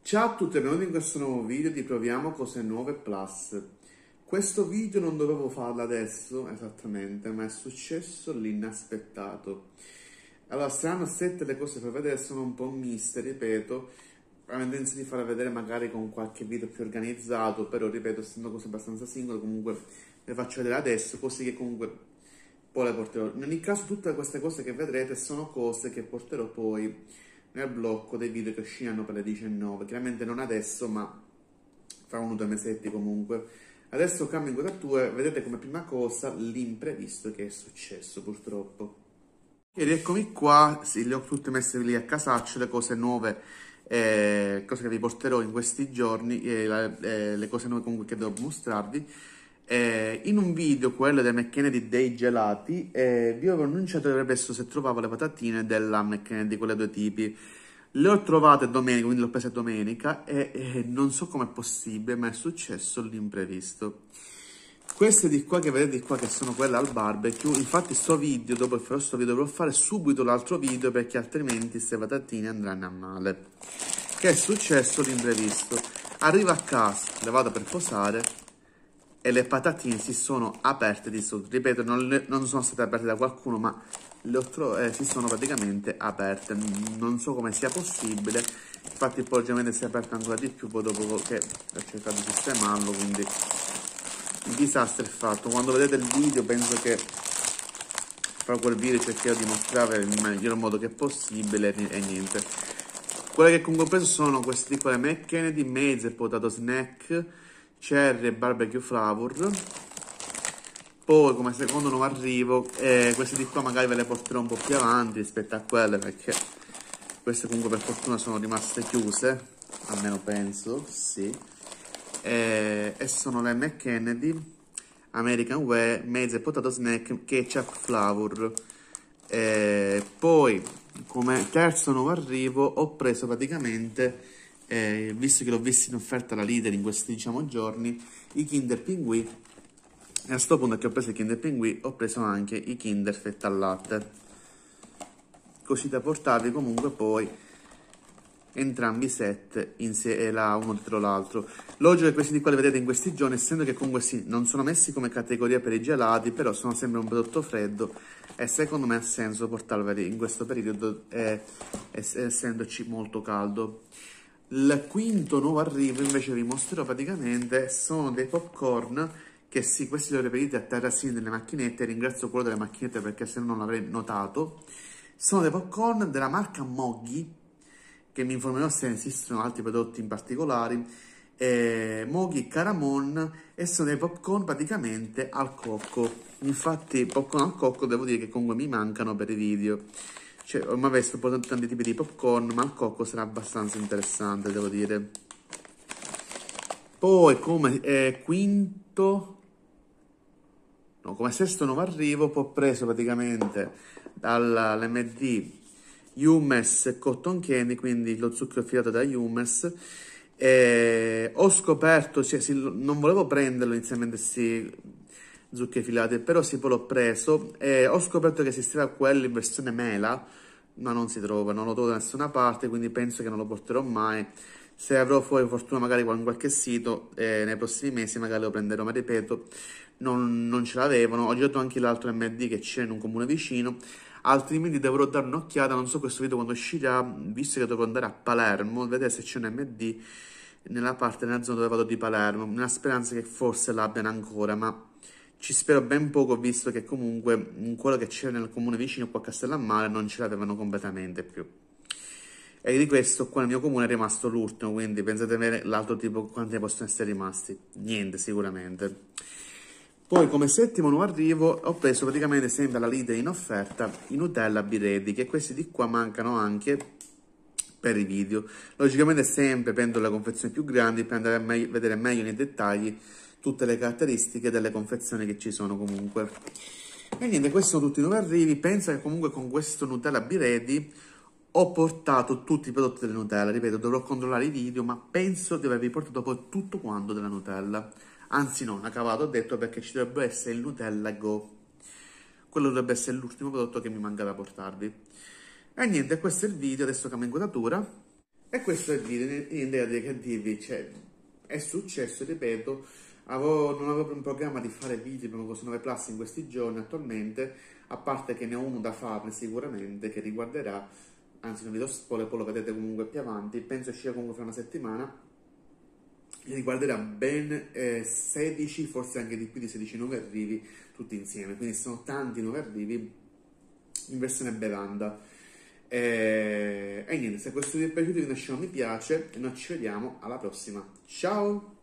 Ciao a tutti e benvenuti in questo nuovo video di Proviamo Cose Nuove Plus. Questo video non dovevo farlo adesso esattamente, ma è successo l'inaspettato. Allora, saranno 7 le cose per vedere, sono un po' miste, ripeto. Avevo intenzione di farle vedere magari con qualche video più organizzato, però ripeto, essendo cose abbastanza singole, comunque le faccio vedere adesso, così che comunque poi le porterò. In ogni caso tutte queste cose che vedrete sono cose che porterò poi nel blocco dei video che usciranno per le 19, chiaramente non adesso, ma fra 1 o 2 mesetti comunque. Adesso cambio inquadratura, vedete come prima cosa l'imprevisto che è successo purtroppo. Ed eccomi qua, sì, le ho tutte messe lì a casaccio, le cose nuove, cose che vi porterò in questi giorni, le cose nuove comunque che devo mostrarvi. In un video, quello del McKennedy dei gelati, vi avevo annunciato che adesso se trovavo le patatine della McKennedy, quelle due tipi. Le ho trovate domenica, quindi le ho prese domenica e non so com'è possibile, ma è successo l'imprevisto. Queste di qua che vedete qua, che sono quelle al barbecue, infatti sto video, dopo che farò sto video, dovrò fare subito l'altro video perché altrimenti queste patatine andranno a male. Che è successo l'imprevisto? Arrivo a casa, le vado per posare e le patatine si sono aperte di sotto. Ripeto, non sono state aperte da qualcuno, ma si sono praticamente aperte. Non so come sia possibile. Infatti poi ovviamente si è aperta ancora di più poi dopo che ho cercato di sistemarlo, quindi il disastro è fatto. Quando vedete il video penso che fra quel video cercherò di mostrare nel miglior modo che è possibile e niente. Quelle che comunque ho preso sono queste di qua, McKennedy, mezze potato snack, cherry e barbecue flavor. Poi come secondo nuovo arrivo, queste di qua magari ve le porterò un po' più avanti rispetto a quelle, perché queste comunque per fortuna sono rimaste chiuse, almeno penso, sì. E sono le McKennedy American Way mezze potato snack ketchup flavor. Poi come terzo nuovo arrivo ho preso praticamente, visto che l'ho visto in offerta alla Lidl in questi giorni, i Kinder Pinguì. E a questo punto che ho preso i Kinder Pinguì ho preso anche i Kinder Fetta al latte, così da portarvi comunque poi entrambi i set uno dietro l'altro. Logico che questi di qua li vedete in questi giorni, essendo che comunque sì, non sono messi come categoria per i gelati, però sono sempre un prodotto freddo e secondo me ha senso portarveli in questo periodo, essendoci molto caldo. Il quinto nuovo arrivo invece vi mostrerò praticamente, sono dei popcorn che sì, questi li ho reperiti a terrazzini delle macchinette, ringrazio quello delle macchinette perché se no non l'avrei notato. Sono dei popcorn della marca Moggi, che mi informerò se esistono altri prodotti in particolare, Moghi Caramon, e sono dei popcorn praticamente al cocco. Infatti popcorn al cocco devo dire che comunque mi mancano per i video, cioè ho mai visto tanti tipi di popcorn, ma al cocco sarà abbastanza interessante, devo dire. Poi come come sesto nuovo arrivo ho preso praticamente dall'MD Jumex Cotton Candy, quindi lo zucchero filato da Jumex. Ho scoperto, cioè, non volevo prenderlo inizialmente questi zuccheri filati, però sì, poi l'ho preso e ho scoperto che esisteva quello in versione mela, ma non si trova, non lo trovo da nessuna parte, quindi penso che non lo porterò mai. Se avrò poi fortuna magari in qualche sito, nei prossimi mesi magari lo prenderò, ma ripeto, non ce l'avevano. Ho girato anche l'altro MD che c'è in un comune vicino, altrimenti dovrò dare un'occhiata, non so questo video quando uscirà, visto che dovrò andare a Palermo, vedere se c'è un MD nella zona dove vado di Palermo, nella speranza che forse l'abbiano ancora, ma ci spero ben poco, visto che comunque quello che c'era nel comune vicino qua a Castellammare non ce l'avevano completamente più. E di questo qua nel mio comune è rimasto l'ultimo, quindi pensate avere l'altro tipo, quanti possono essere rimasti? Niente sicuramente. Poi come settimo nuovo arrivo ho preso praticamente sempre alla Lidl in offerta i Nutella Biredi, che questi di qua mancano anche per i video. Logicamente sempre prendo le confezioni più grandi per andare a vedere meglio nei dettagli tutte le caratteristiche delle confezioni che ci sono comunque. E niente, questi sono tutti i nuovi arrivi. Penso che comunque con questo Nutella Biredi ho portato tutti i prodotti delle Nutella. Ripeto, dovrò controllare i video, ma penso di avervi portato poi tutto quanto della Nutella. Anzi no, una cavata ho detto, perché ci dovrebbe essere il Nutella Go. Quello dovrebbe essere l'ultimo prodotto che mi manca da portarvi. E niente, questo è il video, adesso cambio inquadratura. E questo è il video, niente da dire che dirvi, cioè, è successo, ripeto, non avevo in programma di fare video proprio così 9 Plus in questi giorni attualmente, a parte che ne ho uno da farne sicuramente, che riguarderà, anzi non vi do spoiler, poi lo vedete comunque più avanti, penso uscirà comunque fra una settimana, riguarderà ben 16, forse anche di più di 16 nuovi arrivi tutti insieme, quindi sono tanti nuovi arrivi in versione bevanda. E niente, se questo video vi è piaciuto vi lasciamo un mi piace e noi ci vediamo alla prossima. Ciao!